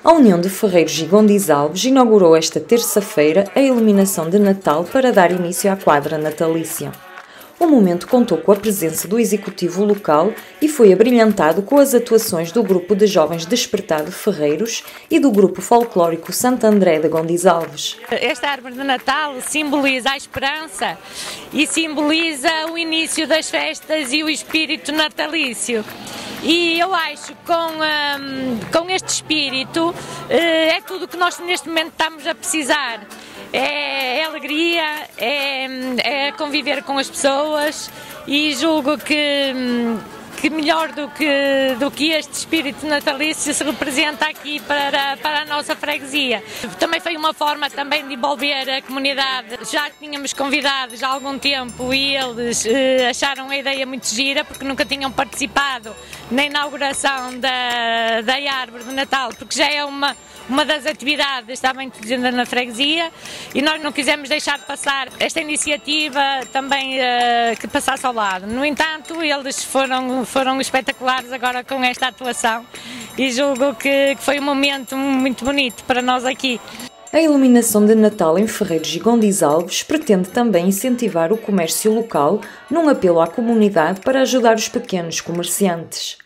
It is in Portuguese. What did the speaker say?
A União de Ferreiros Gigondiz Alves inaugurou esta terça-feira a iluminação de Natal para dar início à quadra natalícia. O momento contou com a presença do executivo local e foi abrilhantado com as atuações do grupo de jovens Despertado Ferreiros e do grupo folclórico Santo André de Gondiz Alves. Esta árvore de Natal simboliza a esperança e simboliza o início das festas e o espírito natalício. E eu acho que com este espírito é tudo o que nós neste momento estamos a precisar. É alegria, é conviver com as pessoas e julgo que melhor do que este espírito natalício se representa aqui para a nossa freguesia. Também foi uma forma também de envolver a comunidade. Já tínhamos convidados há algum tempo e eles acharam a ideia muito gira porque nunca tinham participado na inauguração da árvore de Natal, porque já é uma das atividades também na freguesia e nós não quisemos deixar de passar esta iniciativa também que passasse ao lado. No entanto, eles foram espetaculares agora com esta atuação e julgo que foi um momento muito bonito para nós aqui. A iluminação de Natal em Ferreiros Gigondiz Alves pretende também incentivar o comércio local num apelo à comunidade para ajudar os pequenos comerciantes.